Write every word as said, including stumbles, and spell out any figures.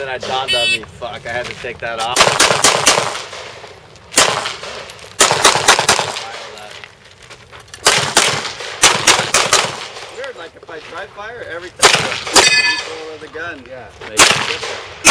Then I dawned on me, fuck, I had to take that off. Weird, like if I try fire every time I recoil of the gun, yeah, they get different.